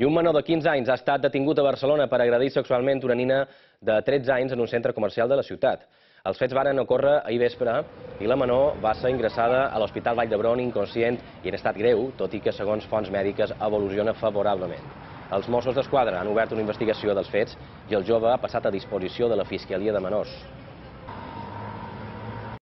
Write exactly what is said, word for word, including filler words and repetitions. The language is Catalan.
I un menor de quinze anys ha estat detingut a Barcelona per agredir sexualment una nina de tretze anys en un centre comercial de la ciutat. Els fets varen ocórrer ahir vespre i la menor va ser ingressada a l'Hospital Vall d'Hebron inconscient i en estat greu, tot i que, segons fonts mèdiques, evoluciona favorablement. Els Mossos d'Esquadra han obert una investigació dels fets i el jove ha passat a disposició de la Fiscalia de Menors.